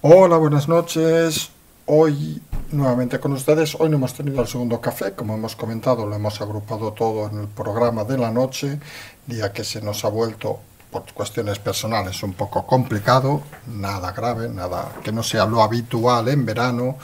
Hola, buenas noches. Hoy nuevamente con ustedes. Hoy no hemos tenido el segundo café, como hemos comentado, lo hemos agrupado todo en el programa de la noche, día que se nos ha vuelto por cuestiones personales un poco complicado, nada grave, nada que no sea lo habitual en verano.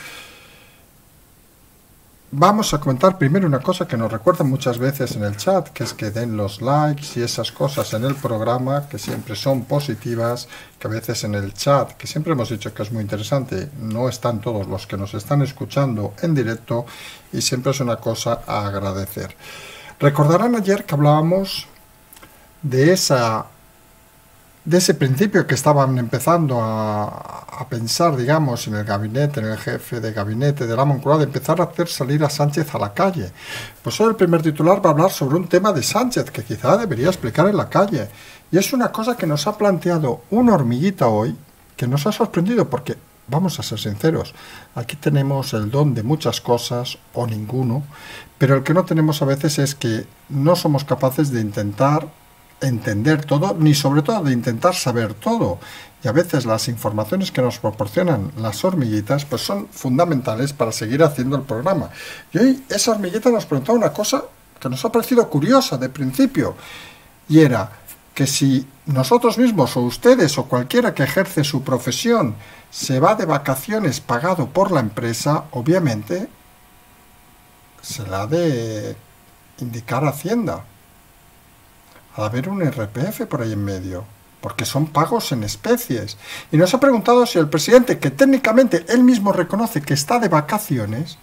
Vamos a comentar primero una cosa que nos recuerdan muchas veces en el chat, que es que den los likes y esas cosas en el programa, que siempre son positivas, que a veces en el chat, que siempre hemos dicho que es muy interesante, no están todos los que nos están escuchando en directo y siempre es una cosa a agradecer. Recordarán ayer que hablábamos de ese principio que estaban empezando a pensar, digamos, en el gabinete, en el jefe de gabinete de la Moncloa, de empezar a hacer salir a Sánchez a la calle. Pues hoy el primer titular va a hablar sobre un tema de Sánchez, que quizá debería explicar en la calle. Y es una cosa que nos ha planteado una hormiguita hoy, que nos ha sorprendido, porque, vamos a ser sinceros, aquí tenemos el don de muchas cosas, o ninguno, pero el que no tenemos a veces es que no somos capaces de intentar entender todo, ni sobre todo de intentar saber todo. Y a veces las informaciones que nos proporcionan las hormiguitas pues son fundamentales para seguir haciendo el programa. Y hoy esa hormiguita nos preguntaba una cosa que nos ha parecido curiosa de principio, y era que si nosotros mismos o ustedes o cualquiera que ejerce su profesión se va de vacaciones pagado por la empresa, obviamente se la ha de indicar a Hacienda, al haber un IRPF por ahí en medio, porque son pagos en especies. Y nos ha preguntado si el presidente, que técnicamente él mismo reconoce que está de vacaciones,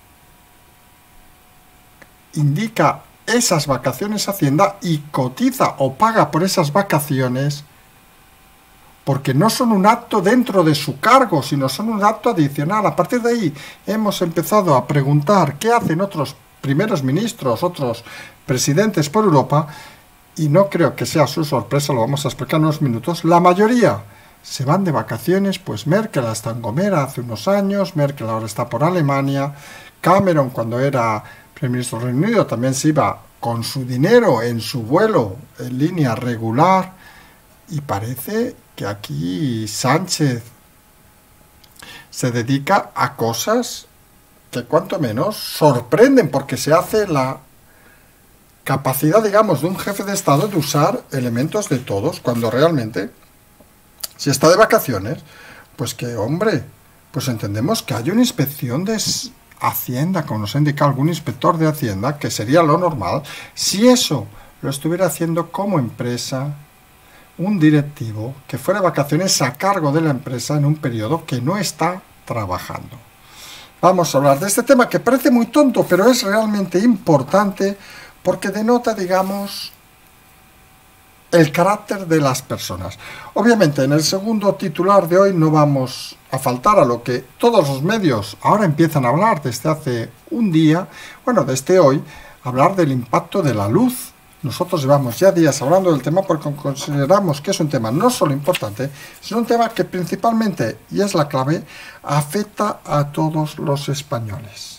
indica esas vacaciones a Hacienda y cotiza o paga por esas vacaciones, porque no son un acto dentro de su cargo, sino son un acto adicional. A partir de ahí hemos empezado a preguntar qué hacen otros primeros ministros, otros presidentes por Europa, y no creo que sea su sorpresa, lo vamos a explicar en unos minutos. La mayoría se van de vacaciones, pues Merkel hasta en Gomera hace unos años, Merkel ahora está por Alemania, Cameron cuando era primer ministro del Reino Unido también se iba con su dinero en su vuelo en línea regular, y parece que aquí Sánchez se dedica a cosas que cuanto menos sorprenden, porque se hace la capacidad, digamos, de un jefe de Estado de usar elementos de todos, cuando realmente, si está de vacaciones, pues que, hombre, pues entendemos que hay una inspección de Hacienda, como nos ha indicado algún inspector de Hacienda, que sería lo normal, si eso lo estuviera haciendo como empresa, un directivo que fuera de vacaciones a cargo de la empresa en un periodo que no está trabajando. Vamos a hablar de este tema que parece muy tonto, pero es realmente importante, porque denota, digamos, el carácter de las personas. Obviamente, en el segundo titular de hoy no vamos a faltar a lo que todos los medios ahora empiezan a hablar desde hace un día, bueno, desde hoy, hablar del impacto de la luz. Nosotros llevamos ya días hablando del tema porque consideramos que es un tema no solo importante, sino un tema que principalmente, y es la clave, afecta a todos los españoles.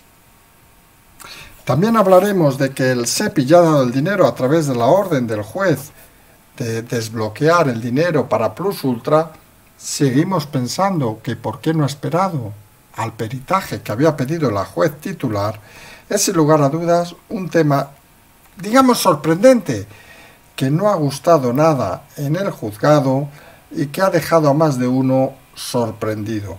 También hablaremos de que el SEPI ya ha dado el dinero a través de la orden del juez de desbloquear el dinero para Plus Ultra. Seguimos pensando que por qué no ha esperado al peritaje que había pedido la juez titular. Es sin lugar a dudas un tema, digamos, sorprendente, que no ha gustado nada en el juzgado y que ha dejado a más de uno sorprendido.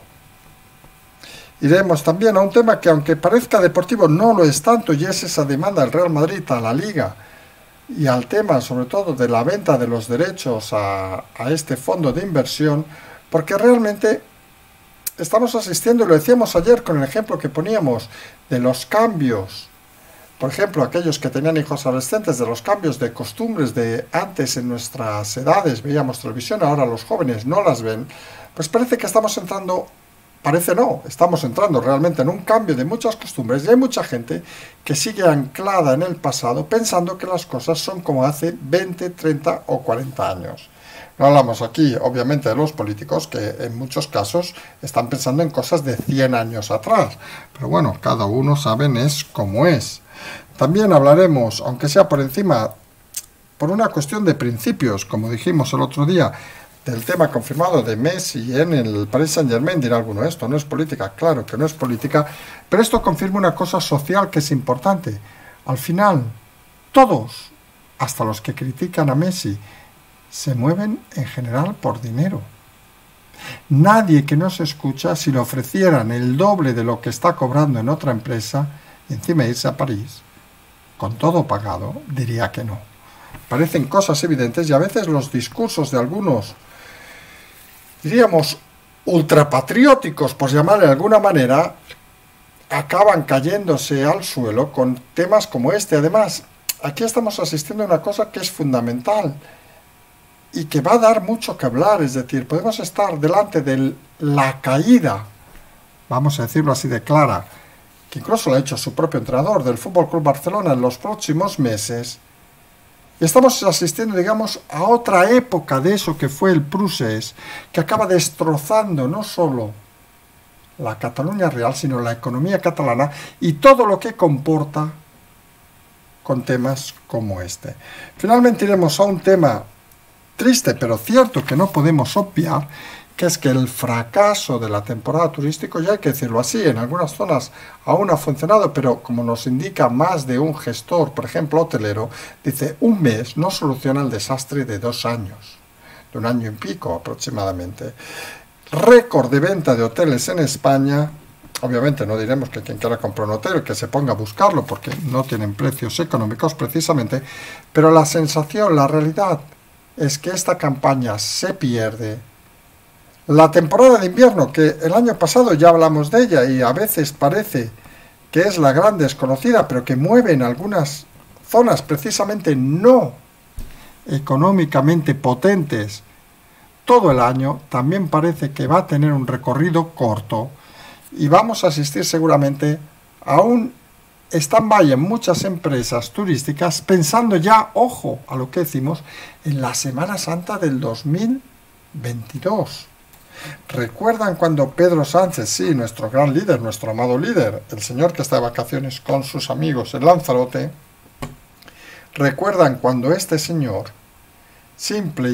Iremos también a un tema que, aunque parezca deportivo, no lo es tanto, y es esa demanda del Real Madrid a la Liga y al tema, sobre todo, de la venta de los derechos a este fondo de inversión, porque realmente estamos asistiendo, y lo decíamos ayer con el ejemplo que poníamos de los cambios, por ejemplo, aquellos que tenían hijos adolescentes, de los cambios de costumbres de antes en nuestras edades, veíamos televisión, ahora los jóvenes no las ven, pues parece que estamos entrando... Parece no, estamos entrando realmente en un cambio de muchas costumbres, y hay mucha gente que sigue anclada en el pasado pensando que las cosas son como hace 20, 30 o 40 años. No hablamos aquí, obviamente, de los políticos que en muchos casos están pensando en cosas de 100 años atrás, pero bueno, cada uno saben es como es. También hablaremos, aunque sea por encima, por una cuestión de principios, como dijimos el otro día, del tema confirmado de Messi en el Paris Saint-Germain, dirá alguno, esto no es política. Claro que no es política, pero esto confirma una cosa social que es importante. Al final, todos, hasta los que critican a Messi, se mueven en general por dinero. Nadie que nos escucha, si le ofrecieran el doble de lo que está cobrando en otra empresa, y encima irse a París, con todo pagado, diría que no. Parecen cosas evidentes y a veces los discursos de algunos, diríamos, ultrapatrióticos, por llamarle de alguna manera, acaban cayéndose al suelo con temas como este. Además, aquí estamos asistiendo a una cosa que es fundamental y que va a dar mucho que hablar, es decir, podemos estar delante de la caída, vamos a decirlo así de clara, que incluso lo ha hecho su propio entrenador del Fútbol Club Barcelona en los próximos meses, y estamos asistiendo, digamos, a otra época de eso que fue el Prusés, que acaba destrozando no solo la Cataluña real, sino la economía catalana y todo lo que comporta con temas como este. Finalmente iremos a un tema triste, pero cierto, que no podemos obviar, que es que el fracaso de la temporada turística, ya hay que decirlo así, en algunas zonas aún ha funcionado, pero como nos indica más de un gestor, por ejemplo hotelero, dice, un mes no soluciona el desastre de 2 años, de 1 año y pico aproximadamente. Récord de venta de hoteles en España. Obviamente no diremos que quien quiera comprar un hotel, que se ponga a buscarlo, porque no tienen precios económicos precisamente, pero la sensación, la realidad, es que esta campaña se pierde. La temporada de invierno, que el año pasado ya hablamos de ella y a veces parece que es la gran desconocida, pero que mueve en algunas zonas precisamente no económicamente potentes todo el año, también parece que va a tener un recorrido corto y vamos a asistir seguramente a un stand-by en muchas empresas turísticas, pensando ya, ojo a lo que decimos, en la Semana Santa del 2022. ¿Recuerdan cuando Pedro Sánchez, sí, nuestro gran líder, nuestro amado líder, el señor que está de vacaciones con sus amigos en Lanzarote, recuerdan cuando este señor, simple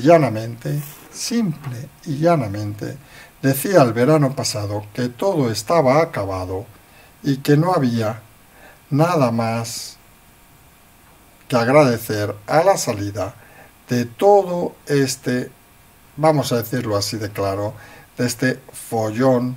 y llanamente, decía el verano pasado que todo estaba acabado y que no había nada más que agradecer a la salida de todo este, vamos a decirlo así de claro, de este follón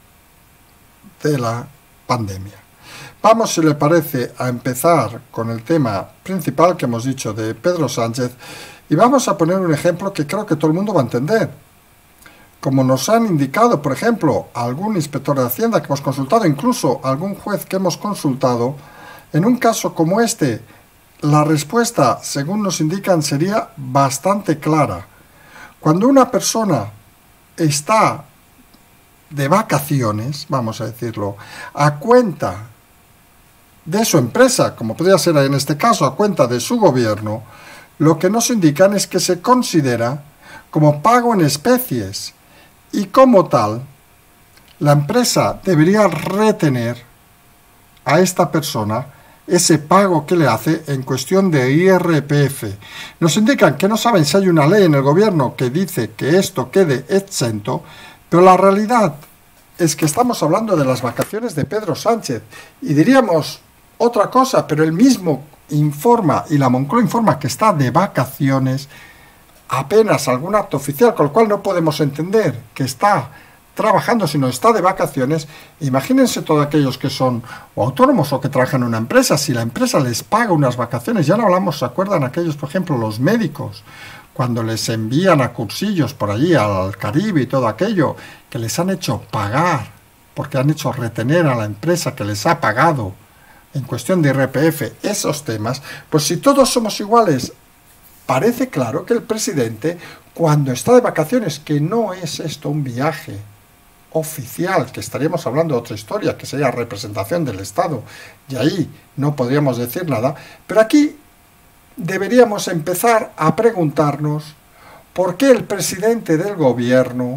de la pandemia? Vamos, si le parece, a empezar con el tema principal que hemos dicho de Pedro Sánchez y vamos a poner un ejemplo que creo que todo el mundo va a entender. Como nos han indicado, por ejemplo, algún inspector de Hacienda que hemos consultado, incluso algún juez que hemos consultado, en un caso como este, la respuesta, según nos indican, sería bastante clara. Cuando una persona está de vacaciones, vamos a decirlo, a cuenta de su empresa, como podría ser en este caso, a cuenta de su gobierno, lo que nos indican es que se considera como pago en especies y como tal, la empresa debería retener a esta persona ese pago que le hace en cuestión de IRPF. Nos indican que no saben si hay una ley en el gobierno que dice que esto quede exento, pero la realidad es que estamos hablando de las vacaciones de Pedro Sánchez y diríamos otra cosa, pero él mismo informa y la Moncloa informa que está de vacaciones, apenas algún acto oficial, con lo cual no podemos entender que está trabajando, sino está de vacaciones. Imagínense todos aquellos que son o autónomos o que trabajan en una empresa, si la empresa les paga unas vacaciones, ya no hablamos, ¿se acuerdan aquellos, por ejemplo, los médicos, cuando les envían a cursillos por allí al Caribe y todo aquello, que les han hecho pagar, porque han hecho retener a la empresa que les ha pagado en cuestión de IRPF esos temas? Pues si todos somos iguales, parece claro que el presidente, cuando está de vacaciones, que no es esto un viaje oficial, que estaríamos hablando de otra historia, que sería representación del Estado, y ahí no podríamos decir nada, pero aquí deberíamos empezar a preguntarnos por qué el presidente del gobierno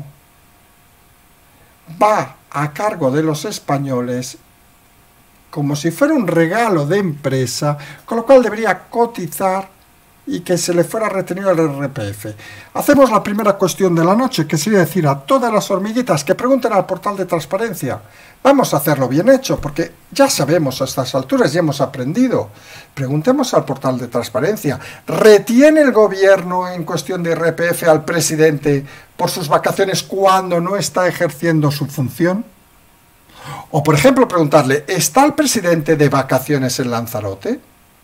va a cargo de los españoles como si fuera un regalo de empresa, con lo cual debería cotizar y que se le fuera retenido el IRPF. Hacemos la primera cuestión de la noche, que sería decir a todas las hormiguitas que pregunten al portal de transparencia. Vamos a hacerlo bien hecho, porque ya sabemos a estas alturas, ya hemos aprendido. Preguntemos al portal de transparencia. ¿Retiene el gobierno en cuestión de IRPF al presidente por sus vacaciones cuando no está ejerciendo su función? O, por ejemplo, preguntarle, ¿está el presidente de vacaciones en Lanzarote?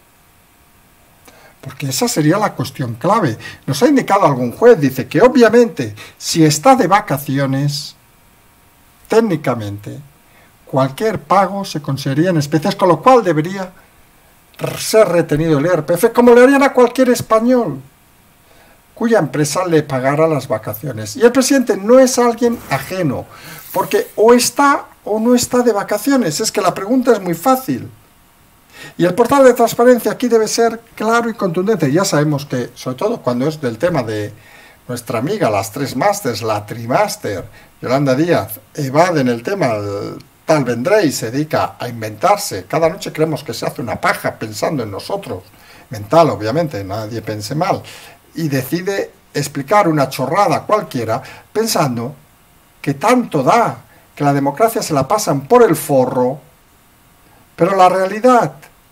Porque esa sería la cuestión clave. Nos ha indicado algún juez, dice que obviamente, si está de vacaciones, técnicamente, cualquier pago se consideraría en especies, con lo cual debería ser retenido el IRPF, como le harían a cualquier español cuya empresa le pagara las vacaciones. Y el presidente no es alguien ajeno, porque o está o no está de vacaciones. Es que la pregunta es muy fácil. Y el portal de transparencia aquí debe ser claro y contundente. Ya sabemos que, sobre todo cuando es del tema de nuestra amiga, las tres másters, la trimáster, Yolanda Díaz, evaden el tema, el tal vendréis, se dedica a inventarse. Cada noche creemos que se hace una paja pensando en nosotros. Mental, obviamente, nadie pense mal. Y decide explicar una chorrada cualquiera pensando que tanto da, que la democracia se la pasan por el forro. Pero la realidad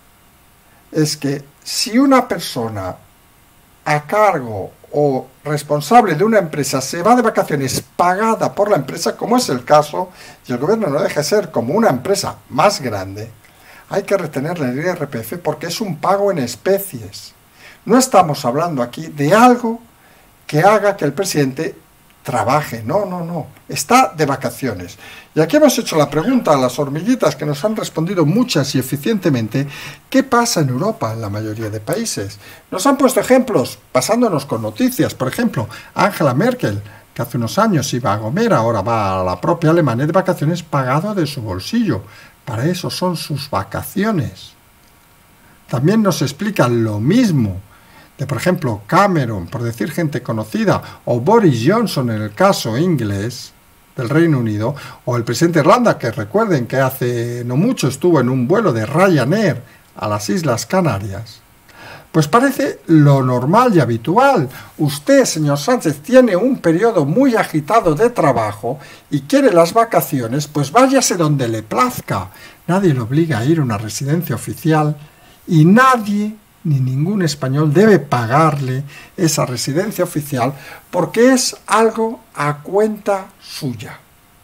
es que si una persona a cargo o responsable de una empresa se va de vacaciones pagada por la empresa, como es el caso, y el gobierno no deja de ser como una empresa más grande, hay que retenerle el IRPF porque es un pago en especies. No estamos hablando aquí de algo que haga que el presidente trabaje, no, está de vacaciones. Y aquí hemos hecho la pregunta a las hormiguitas que nos han respondido muchas y eficientemente, ¿qué pasa en Europa en la mayoría de países? Nos han puesto ejemplos, basándonos con noticias, por ejemplo, Angela Merkel, que hace unos años iba a Gomera, ahora va a la propia Alemania de vacaciones pagado de su bolsillo, para eso son sus vacaciones. También nos explican lo mismo de, por ejemplo, Cameron, por decir gente conocida, o Boris Johnson en el caso inglés del Reino Unido, o el presidente de Irlanda, que recuerden que hace no mucho estuvo en un vuelo de Ryanair a las Islas Canarias. Pues parece lo normal y habitual. Usted, señor Sánchez, tiene un periodo muy agitado de trabajo y quiere las vacaciones, pues váyase donde le plazca. Nadie le obliga a ir a una residencia oficial y nadie, ni ningún español, debe pagarle esa residencia oficial porque es algo a cuenta suya.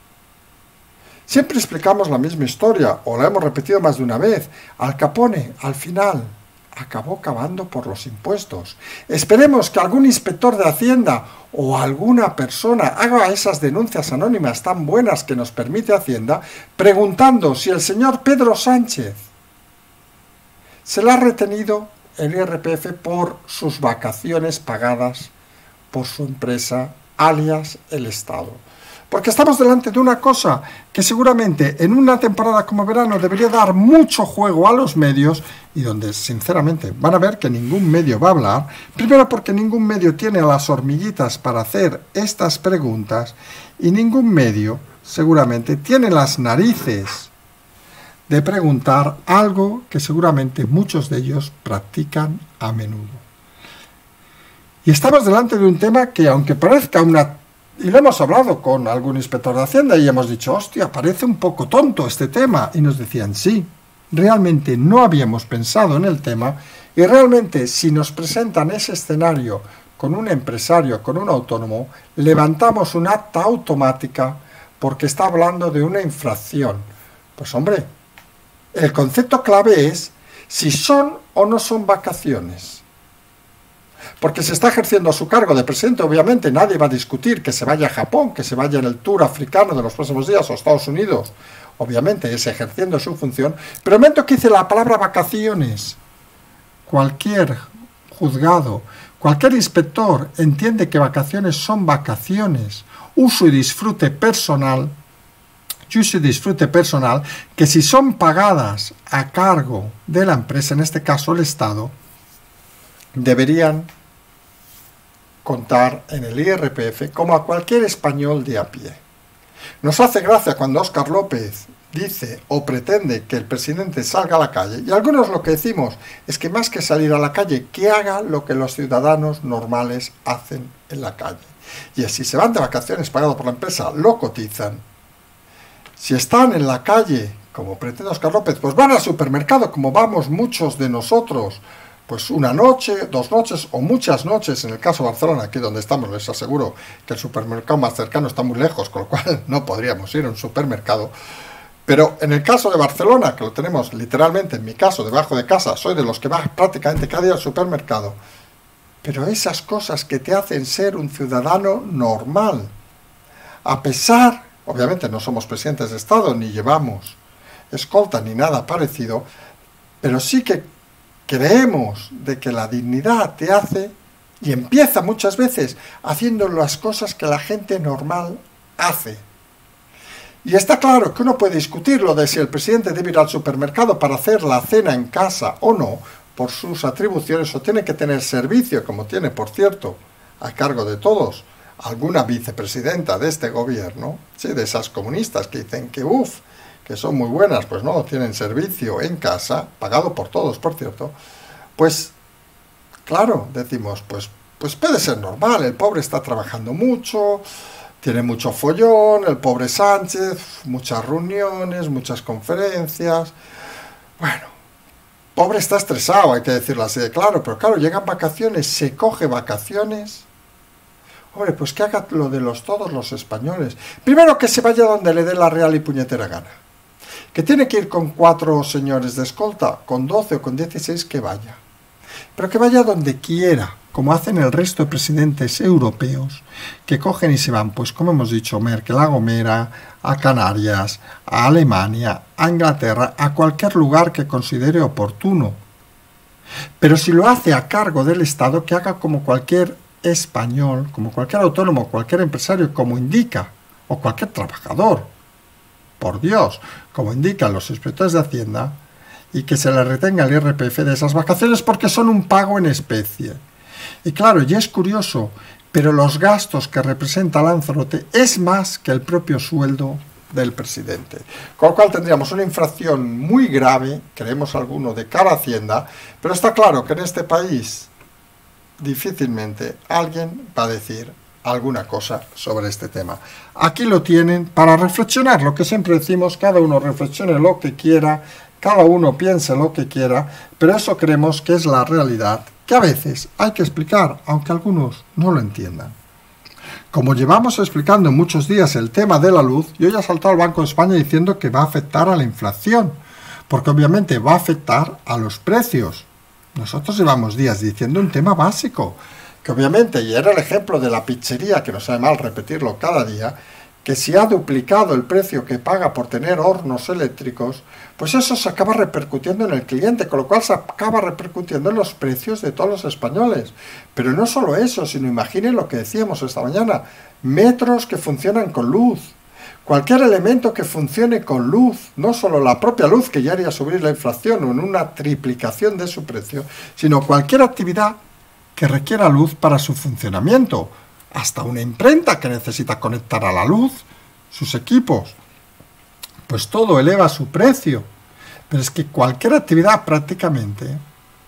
Siempre explicamos la misma historia, o la hemos repetido más de una vez. Al Capone, al final, acabó cavando por los impuestos. Esperemos que algún inspector de Hacienda o alguna persona haga esas denuncias anónimas tan buenas que nos permite Hacienda, preguntando si el señor Pedro Sánchez se le ha retenido el IRPF por sus vacaciones pagadas por su empresa, alias el Estado. Porque estamos delante de una cosa que seguramente en una temporada como verano debería dar mucho juego a los medios y donde sinceramente van a ver que ningún medio va a hablar, primero porque ningún medio tiene a las hormiguitas para hacer estas preguntas y ningún medio seguramente tiene las narices de preguntar algo que seguramente muchos de ellos practican a menudo. Y estamos delante de un tema que, aunque parezca una... Y lo hemos hablado con algún inspector de Hacienda y hemos dicho, hostia, parece un poco tonto este tema. Y nos decían, sí, realmente no habíamos pensado en el tema y realmente si nos presentan ese escenario con un empresario, con un autónomo, levantamos un acta automática porque está hablando de una infracción. Pues hombre, el concepto clave es si son o no son vacaciones. Porque se está ejerciendo a su cargo de presidente, obviamente nadie va a discutir que se vaya a Japón, que se vaya en el tour africano de los próximos días o a Estados Unidos. Obviamente es ejerciendo su función. Pero el momento que dice la palabra vacaciones, cualquier juzgado, cualquier inspector entiende que vacaciones son vacaciones, uso y disfrute personal, que si son pagadas a cargo de la empresa, en este caso el Estado, deberían contar en el IRPF como a cualquier español de a pie. Nos hace gracia cuando Óscar López dice o pretende que el presidente salga a la calle, y algunos lo que decimos es que más que salir a la calle, que haga lo que los ciudadanos normales hacen en la calle. Y si se van de vacaciones pagado por la empresa, lo cotizan. Si están en la calle, como pretende Óscar López, pues van al supermercado, como vamos muchos de nosotros, pues una noche, 2 noches o muchas noches. En el caso de Barcelona, aquí donde estamos, les aseguro que el supermercado más cercano está muy lejos, con lo cual no podríamos ir a un supermercado. Pero en el caso de Barcelona, que lo tenemos literalmente, en mi caso, debajo de casa, soy de los que va prácticamente cada día al supermercado. Pero esas cosas que te hacen ser un ciudadano normal, a pesar, obviamente no somos presidentes de Estado, ni llevamos escolta ni nada parecido, pero sí que creemos de que la dignidad te hace, y empieza muchas veces haciendo las cosas que la gente normal hace. Y está claro que uno puede discutir lo de si el presidente debe ir al supermercado para hacer la cena en casa o no, por sus atribuciones, o tiene que tener servicio, como tiene, por cierto, a cargo de todos, alguna vicepresidenta de este gobierno, sí, de esas comunistas que dicen que son muy buenas, pues no, tienen servicio en casa, pagado por todos, por cierto, pues, claro, decimos, pues puede ser normal, el pobre está trabajando mucho, tiene mucho follón, el pobre Sánchez, muchas reuniones, muchas conferencias, bueno, pobre está estresado, hay que decirlo así de claro, pero claro, llegan vacaciones, se coge vacaciones. Hombre, pues que haga lo de todos los españoles. Primero que se vaya donde le dé la real y puñetera gana. Que tiene que ir con 4 señores de escolta, con 12 o con 16, que vaya. Pero que vaya donde quiera, como hacen el resto de presidentes europeos, que cogen y se van, pues como hemos dicho, Merkel a Gomera, a Canarias, a Alemania, a Inglaterra, a cualquier lugar que considere oportuno. Pero si lo hace a cargo del Estado, que haga como cualquier español, como cualquier autónomo, cualquier empresario, como indica, o cualquier trabajador, por Dios, como indican los inspectores de Hacienda, y que se le retenga el IRPF de esas vacaciones porque son un pago en especie. Y claro, y es curioso, pero los gastos que representa Lanzarote es más que el propio sueldo del presidente. Con lo cual tendríamos una infracción muy grave, creemos alguno, de cara a Hacienda, pero está claro que en este país difícilmente alguien va a decir alguna cosa sobre este tema. Aquí lo tienen para reflexionar, lo que siempre decimos, cada uno reflexione lo que quiera, cada uno piense lo que quiera, pero eso creemos que es la realidad, que a veces hay que explicar, aunque algunos no lo entiendan. Como llevamos explicando muchos días el tema de la luz, y hoy ha saltado el Banco de España diciendo que va a afectar a la inflación, porque obviamente va a afectar a los precios. Nosotros llevamos días diciendo un tema básico, que obviamente, y era el ejemplo de la pizzería, que no sabe mal repetirlo cada día, que si ha duplicado el precio que paga por tener hornos eléctricos, pues eso se acaba repercutiendo en el cliente, con lo cual se acaba repercutiendo en los precios de todos los españoles. Pero no solo eso, sino imaginen lo que decíamos esta mañana, metros que funcionan con luz, cualquier elemento que funcione con luz, no solo la propia luz que ya haría subir la inflación o en una triplicación de su precio, sino cualquier actividad que requiera luz para su funcionamiento, hasta una imprenta que necesita conectar a la luz, sus equipos, pues todo eleva su precio. Pero es que cualquier actividad prácticamente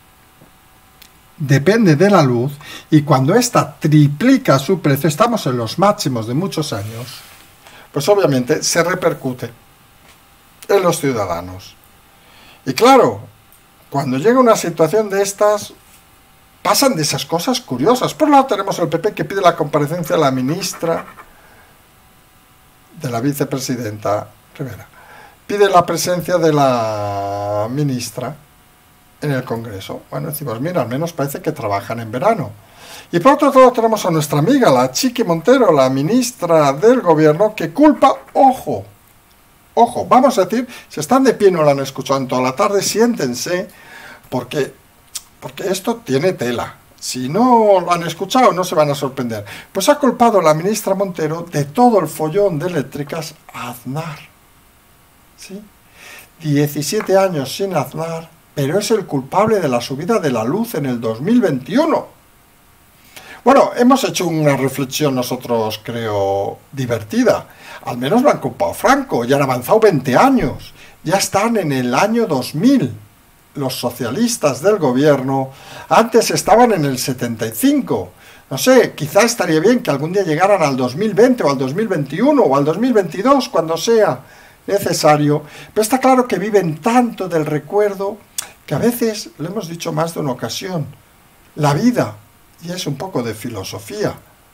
depende de la luz, y cuando ésta triplica su precio, estamos en los máximos de muchos años, pues obviamente se repercute en los ciudadanos. Y claro, cuando llega una situación de estas, pasan de esas cosas curiosas. Por un lado tenemos el PP que pide la comparecencia de la ministra, de la vicepresidenta Rivera. Pide la presencia de la ministra en el Congreso. Bueno, decimos, mira, al menos parece que trabajan en verano. Y por otro lado tenemos a nuestra amiga, la Chiqui Montero, la ministra del Gobierno, que culpa, ojo, vamos a decir, si están de pie no la han escuchado en toda la tarde, siéntense, porque esto tiene tela. Si no lo han escuchado, no se van a sorprender. Pues ha culpado la ministra Montero de todo el follón de eléctricas a Aznar. ¿Sí? 17 años sin Aznar, pero es el culpable de la subida de la luz en el 2021. Bueno, hemos hecho una reflexión nosotros, creo, divertida. Al menos lo han culpado Franco, ya han avanzado 20 años. Ya están en el año 2000. Los socialistas del gobierno antes estaban en el 75. No sé, quizá estaría bien que algún día llegaran al 2020 o al 2021 o al 2022, cuando sea necesario. Pero está claro que viven tanto del recuerdo que a veces, lo hemos dicho más de una ocasión, la vida, y es un poco de filosofía,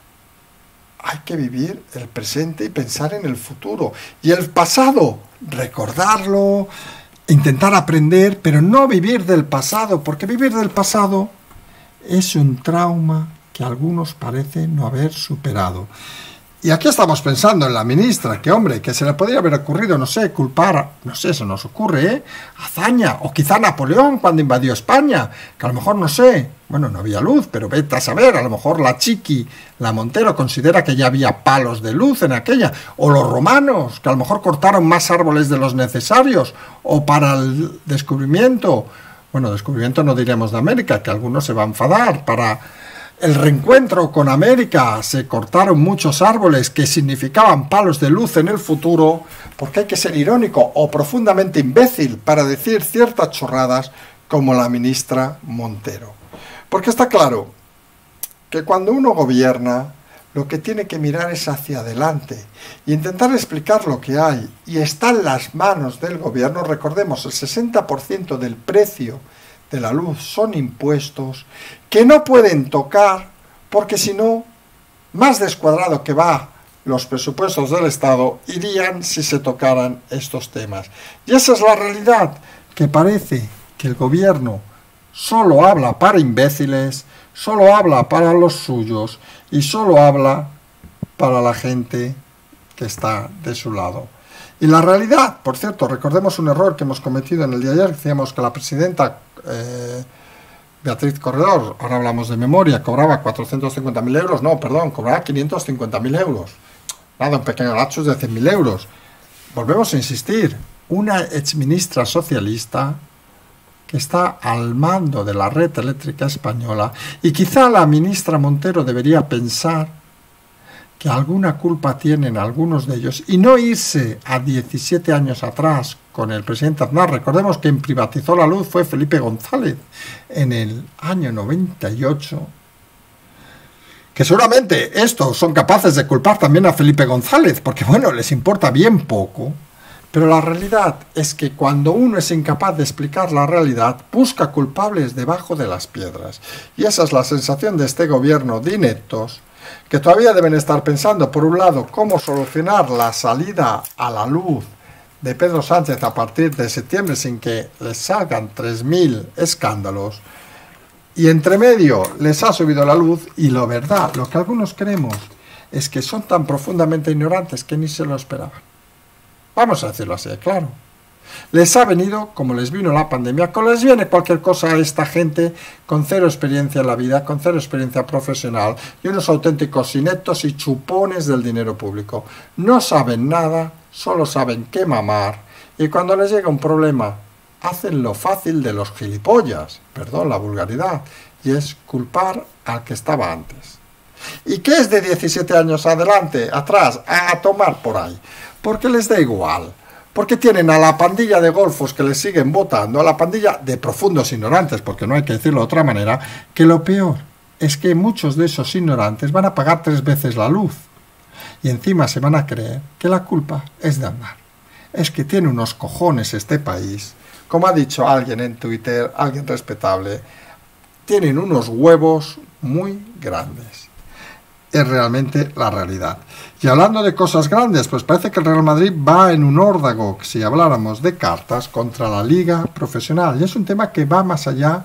hay que vivir el presente y pensar en el futuro. Y el pasado, recordarlo, intentar aprender, pero no vivir del pasado, porque vivir del pasado es un trauma que algunos parecen no haber superado. Y aquí estamos pensando en la ministra, que hombre, que se le podría haber ocurrido, no sé, culpar, no sé, se nos ocurre, Azaña, o quizá Napoleón cuando invadió España, que a lo mejor, no sé, bueno, no había luz, pero vete a saber, a lo mejor la Chiqui, la Montero, considera que ya había palos de luz en aquella, o los romanos, que a lo mejor cortaron más árboles de los necesarios, o para el descubrimiento, bueno, descubrimiento no diremos de América, que algunos se va a enfadar, para el reencuentro con América se cortaron muchos árboles que significaban palos de luz en el futuro, porque hay que ser irónico o profundamente imbécil para decir ciertas chorradas como la ministra Montero. Porque está claro que cuando uno gobierna, lo que tiene que mirar es hacia adelante y intentar explicar lo que hay, y está en las manos del gobierno. Recordemos, el 60% del precio de la luz son impuestos que no pueden tocar, porque si no, más descuadrado que va los presupuestos del Estado irían si se tocaran estos temas. Y esa es la realidad, que parece que el gobierno solo habla para imbéciles, solo habla para los suyos y solo habla para la gente que está de su lado. Y la realidad, por cierto, recordemos un error que hemos cometido en el día de ayer. Decíamos que la presidenta Beatriz Corredor, ahora hablamos de memoria, cobraba 450.000 euros, no, perdón, cobraba 550.000 euros. Nada, un pequeño lapsus de 100.000 euros. Volvemos a insistir, una exministra socialista que está al mando de la red eléctrica española, y quizá la ministra Montero debería pensar que alguna culpa tienen algunos de ellos y no irse a 17 años atrás con el presidente Aznar. Recordemos que quien privatizó la luz fue Felipe González en el año 98, que seguramente estos son capaces de culpar también a Felipe González, porque bueno, les importa bien poco. Pero la realidad es que cuando uno es incapaz de explicar la realidad, busca culpables debajo de las piedras. Y esa es la sensación de este gobierno de ineptos, que todavía deben estar pensando, por un lado, cómo solucionar la salida a la luz de Pedro Sánchez a partir de septiembre sin que les salgan 3.000 escándalos, y entre medio les ha subido la luz, y lo verdad, lo que algunos creemos es que son tan profundamente ignorantes que ni se lo esperaban. Vamos a decirlo así, claro. Les ha venido, como les vino la pandemia, como les viene cualquier cosa a esta gente con cero experiencia en la vida, con cero experiencia profesional y unos auténticos ineptos y chupones del dinero público. No saben nada, solo saben qué mamar, y cuando les llega un problema hacen lo fácil de los gilipollas, perdón la vulgaridad, y es culpar al que estaba antes. ¿Y qué es de 17 años adelante, atrás, a tomar por ahí? Porque les da igual. Porque tienen a la pandilla de golfos que les siguen votando, a la pandilla de profundos ignorantes, porque no hay que decirlo de otra manera, que lo peor es que muchos de esos ignorantes van a pagar 3 veces la luz. Y encima se van a creer que la culpa es de Aznar. Es que tiene unos cojones este país, como ha dicho alguien en Twitter, alguien respetable, tienen unos huevos muy grandes. Es realmente la realidad. Y hablando de cosas grandes, pues parece que el Real Madrid va en un órdago, si habláramos de cartas, contra la liga profesional. Y es un tema que va más allá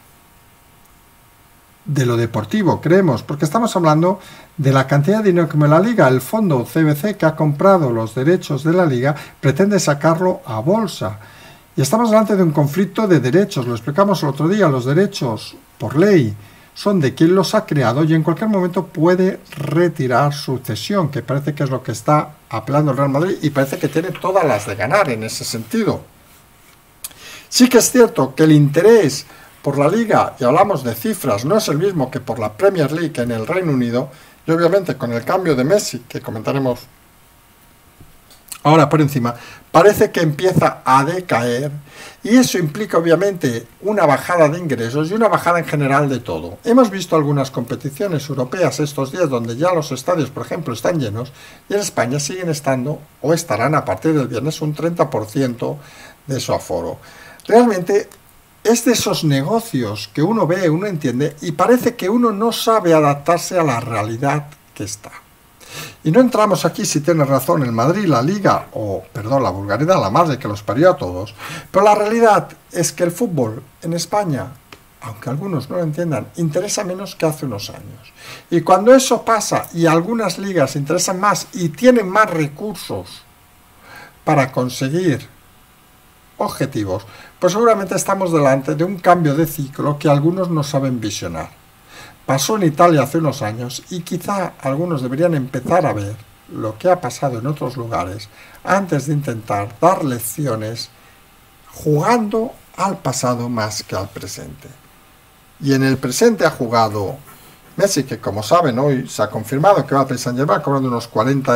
de lo deportivo, creemos, porque estamos hablando de la cantidad de dinero que mueve la liga. El fondo CVC, que ha comprado los derechos de la liga, pretende sacarlo a bolsa. Y estamos delante de un conflicto de derechos. Lo explicamos el otro día. Los derechos, por ley, son de quien los ha creado y en cualquier momento puede retirar su cesión, que parece que es lo que está apelando el Real Madrid, y parece que tiene todas las de ganar en ese sentido. Sí que es cierto que el interés por la Liga, y hablamos de cifras, no es el mismo que por la Premier League en el Reino Unido, y obviamente con el cambio de Messi, que comentaremos ahora por encima, parece que empieza a decaer, y eso implica obviamente una bajada de ingresos y una bajada en general de todo. Hemos visto algunas competiciones europeas estos días donde ya los estadios, por ejemplo, están llenos, y en España siguen estando o estarán a partir del viernes un 30% de su aforo. Realmente es de esos negocios que uno ve, uno entiende, y parece que uno no sabe adaptarse a la realidad que está. Y no entramos aquí, si tiene razón, el Madrid, la Liga, o, perdón, la vulgaridad, la madre que los parió a todos, pero la realidad es que el fútbol en España, aunque algunos no lo entiendan, interesa menos que hace unos años. Y cuando eso pasa, y algunas ligas interesan más y tienen más recursos para conseguir objetivos, pues seguramente estamos delante de un cambio de ciclo que algunos no saben visionar. Pasó en Italia hace unos años y quizá algunos deberían empezar a ver lo que ha pasado en otros lugares antes de intentar dar lecciones jugando al pasado más que al presente. Y en el presente ha jugado Messi, que como saben hoy se ha confirmado que va a Paris Saint-Germain cobrando unos 40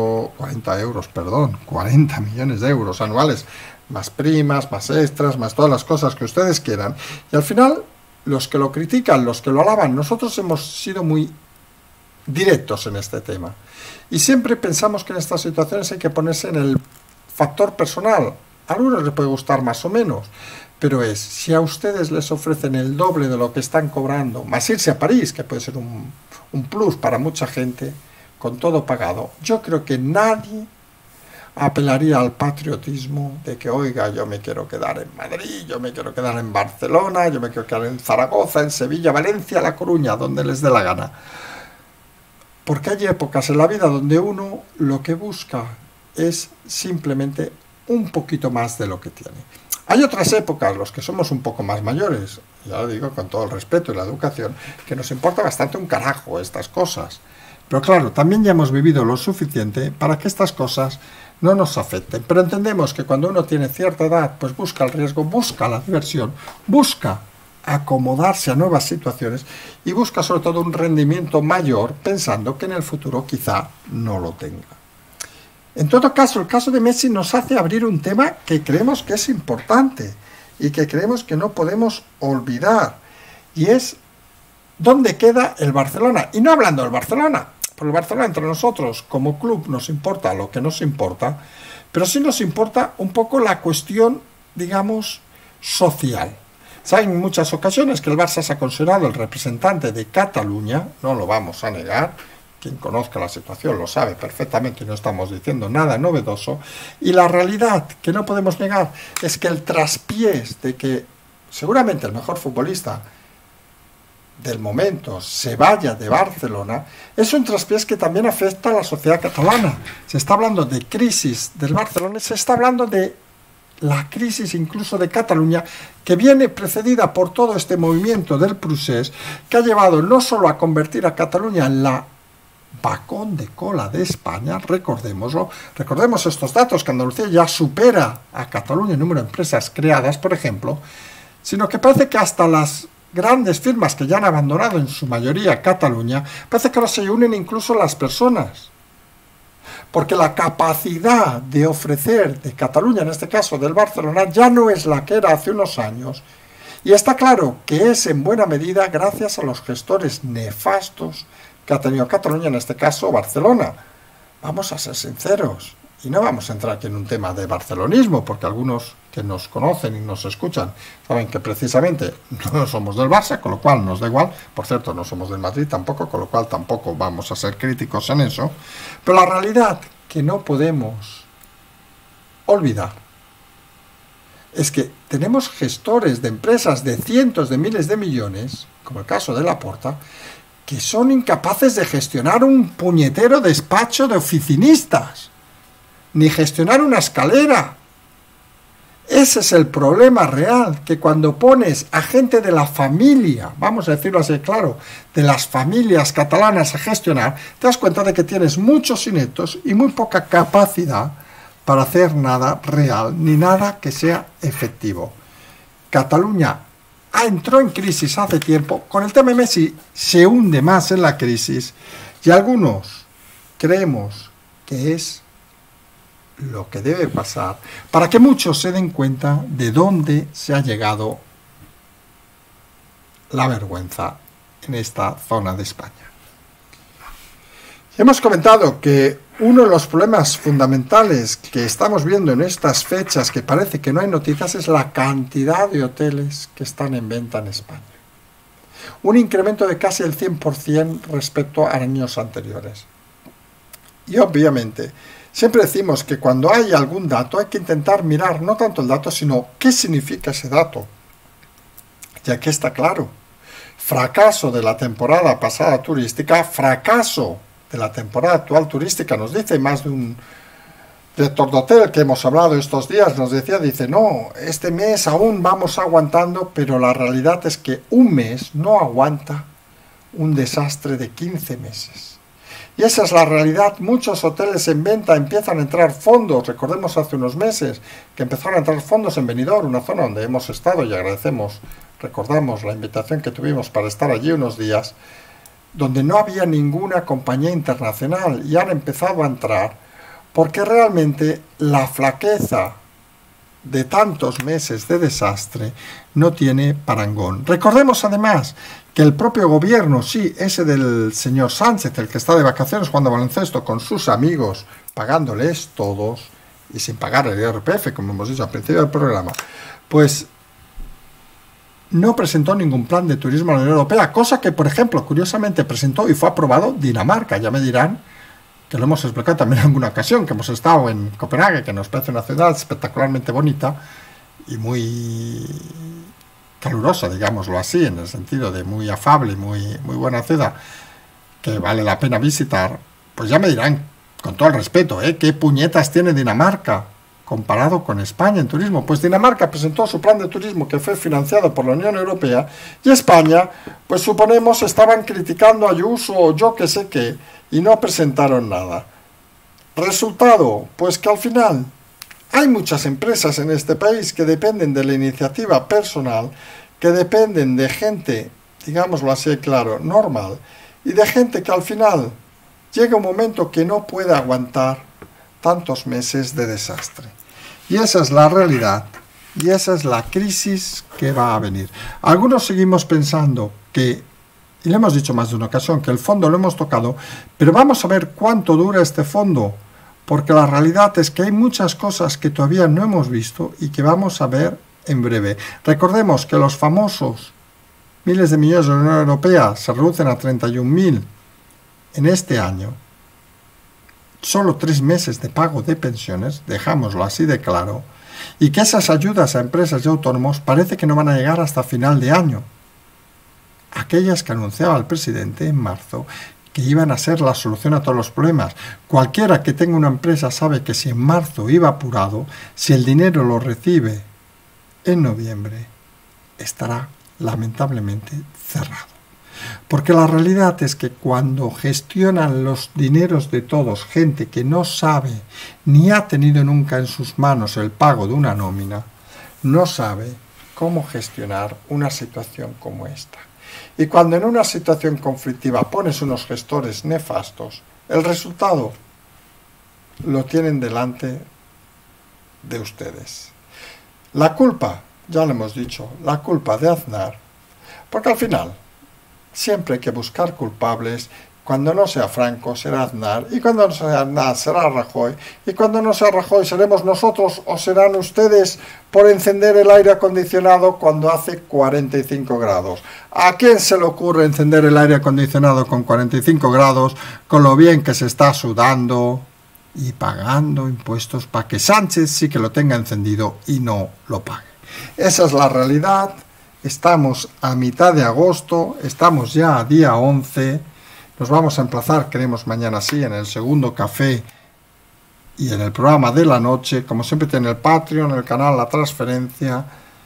millones de euros anuales, más primas, más extras, más todas las cosas que ustedes quieran. Y al final, los que lo critican, los que lo alaban, nosotros hemos sido muy directos en este tema. Y siempre pensamos que en estas situaciones hay que ponerse en el factor personal. A algunos les puede gustar más o menos, pero es, si a ustedes les ofrecen el doble de lo que están cobrando, más irse a París, que puede ser un plus para mucha gente, con todo pagado, yo creo que nadie apelaría al patriotismo de que, oiga, yo me quiero quedar en Madrid, yo me quiero quedar en Barcelona, yo me quiero quedar en Zaragoza, en Sevilla, Valencia, La Coruña, donde les dé la gana. Porque hay épocas en la vida donde uno lo que busca es simplemente un poquito más de lo que tiene. Hay otras épocas, los que somos un poco más mayores, ya lo digo con todo el respeto y la educación, que nos importa bastante un carajo estas cosas. Pero claro, también ya hemos vivido lo suficiente para que estas cosas no nos afecten. Pero entendemos que cuando uno tiene cierta edad, pues busca el riesgo, busca la diversión, busca acomodarse a nuevas situaciones y busca sobre todo un rendimiento mayor, pensando que en el futuro quizá no lo tenga. En todo caso, el caso de Messi nos hace abrir un tema que creemos que es importante y que creemos que no podemos olvidar, y es ¿dónde queda el Barcelona? Y no hablando del Barcelona, porque el Barcelona entre nosotros como club nos importa lo que nos importa, pero sí nos importa un poco la cuestión, digamos, social. Saben en muchas ocasiones que el Barça se ha considerado el representante de Cataluña, no lo vamos a negar, quien conozca la situación lo sabe perfectamente y no estamos diciendo nada novedoso, y la realidad que no podemos negar es que el traspiés de que seguramente el mejor futbolista del momento se vaya de Barcelona es un traspiés que también afecta a la sociedad catalana. Se está hablando de crisis del Barcelona y se está hablando de la crisis incluso de Cataluña, que viene precedida por todo este movimiento del procés que ha llevado no solo a convertir a Cataluña en la vagón de cola de España, recordémoslo, recordemos estos datos, que Andalucía ya supera a Cataluña en número de empresas creadas, por ejemplo, sino que parece que hasta las grandes firmas que ya han abandonado en su mayoría Cataluña, parece que ahora se unen incluso las personas. Porque la capacidad de ofrecer de Cataluña, en este caso del Barcelona, ya no es la que era hace unos años. Y está claro que es en buena medida gracias a los gestores nefastos que ha tenido Cataluña, en este caso Barcelona. Vamos a ser sinceros. Y no vamos a entrar aquí en un tema de barcelonismo, porque algunos que nos conocen y nos escuchan saben que precisamente no somos del Barça, con lo cual nos da igual. Por cierto, no somos del Madrid tampoco, con lo cual tampoco vamos a ser críticos en eso. Pero la realidad que no podemos olvidar es que tenemos gestores de empresas de cientos de miles de millones, como el caso de Laporta, que son incapaces de gestionar un puñetero despacho de oficinistas, ni gestionar una escalera. Ese es el problema real, que cuando pones a gente de la familia, vamos a decirlo así claro, de las familias catalanas a gestionar, te das cuenta de que tienes muchos ineptos y muy poca capacidad para hacer nada real, ni nada que sea efectivo. Cataluña entró en crisis hace tiempo. Con el tema de Messi se hunde más en la crisis y algunos creemos que es lo que debe pasar para que muchos se den cuenta de dónde se ha llegado la vergüenza en esta zona de España. Hemos comentado que uno de los problemas fundamentales que estamos viendo en estas fechas, que parece que no hay noticias, es la cantidad de hoteles que están en venta en España. Un incremento de casi el 100% respecto a años anteriores. Y obviamente, siempre decimos que cuando hay algún dato hay que intentar mirar no tanto el dato, sino qué significa ese dato. Y aquí está claro. Fracaso de la temporada pasada turística, fracaso de la temporada actual turística, nos dice más de un director de hotel que hemos hablado estos días, nos decía, dice, no, este mes aún vamos aguantando, pero la realidad es que un mes no aguanta un desastre de 15 meses. Y esa es la realidad. Muchos hoteles en venta empiezan a entrar fondos. Recordemos hace unos meses que empezaron a entrar fondos en Benidorm, una zona donde hemos estado y recordamos la invitación que tuvimos para estar allí unos días, donde no había ninguna compañía internacional y han empezado a entrar porque realmente la flaqueza de tantos meses de desastre no tiene parangón. Recordemos además que el propio gobierno, sí, ese del señor Sánchez, el que está de vacaciones jugando baloncesto con sus amigos, pagándoles todos y sin pagar el IRPF, como hemos dicho al principio del programa, pues no presentó ningún plan de turismo a la Unión Europea, cosa que, por ejemplo, curiosamente presentó y fue aprobado Dinamarca. Ya me dirán que lo hemos explicado también en alguna ocasión, que hemos estado en Copenhague, que nos parece una ciudad espectacularmente bonita y muy calurosa, digámoslo así, en el sentido de muy afable y muy buena ciudad, que vale la pena visitar. Pues ya me dirán, con todo el respeto, ¿qué puñetas tiene Dinamarca comparado con España en turismo? Pues Dinamarca presentó su plan de turismo que fue financiado por la Unión Europea y España, pues suponemos, estaban criticando a Ayuso o yo que sé qué y no presentaron nada. Resultado, pues que al final hay muchas empresas en este país que dependen de la iniciativa personal, que dependen de gente, digámoslo así claro, normal, y de gente que al final llega un momento que no puede aguantar tantos meses de desastre. Y esa es la realidad, y esa es la crisis que va a venir. Algunos seguimos pensando que, y le hemos dicho más de una ocasión, que el fondo lo hemos tocado, pero vamos a ver cuánto dura este fondo, porque la realidad es que hay muchas cosas que todavía no hemos visto y que vamos a ver en breve. Recordemos que los famosos miles de millones de la Unión Europea se reducen a 31.000 en este año. Solo 3 meses de pago de pensiones, dejámoslo así de claro, y que esas ayudas a empresas y autónomos parece que no van a llegar hasta final de año. Aquellas que anunciaba el presidente en marzo, que iban a ser la solución a todos los problemas. Cualquiera que tenga una empresa sabe que si en marzo iba apurado, si el dinero lo recibe en noviembre, estará lamentablemente cerrado. Porque la realidad es que cuando gestionan los dineros de todos, gente que no sabe ni ha tenido nunca en sus manos el pago de una nómina, no sabe cómo gestionar una situación como esta. Y cuando en una situación conflictiva pones unos gestores nefastos, el resultado lo tienen delante de ustedes. La culpa, ya lo hemos dicho, la culpa de Aznar, porque al final siempre hay que buscar culpables. Cuando no sea Franco será Aznar, y cuando no sea Aznar será Rajoy, y cuando no sea Rajoy seremos nosotros o serán ustedes por encender el aire acondicionado cuando hace 45 grados. ¿A quién se le ocurre encender el aire acondicionado con 45 grados, con lo bien que se está sudando y pagando impuestos para que Sánchez sí que lo tenga encendido y no lo pague? Esa es la realidad. Estamos a mitad de agosto, estamos ya a día 11, nos vamos a emplazar, creemos mañana sí, en el segundo café y en el programa de la noche, como siempre tiene el Patreon, el canal La Transferencia.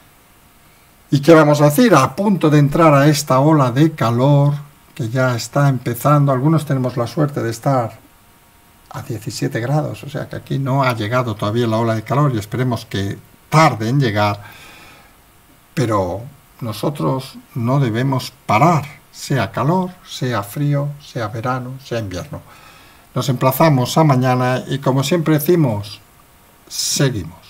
¿Y qué vamos a decir? A punto de entrar a esta ola de calor que ya está empezando. Algunos tenemos la suerte de estar a 17 grados, o sea que aquí no ha llegado todavía la ola de calor y esperemos que tarde en llegar, pero nosotros no debemos parar, sea calor, sea frío, sea verano, sea invierno. Nos emplazamos a mañana y como siempre decimos, seguimos.